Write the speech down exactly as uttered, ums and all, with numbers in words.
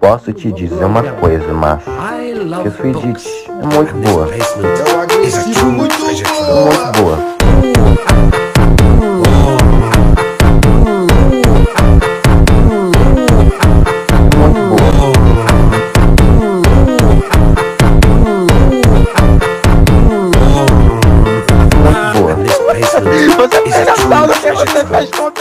posso te dizer uma coisa, macho. Que sua edit é muito boa. É um agressivo muito bom. Muito boa. Você fez a sala que você faz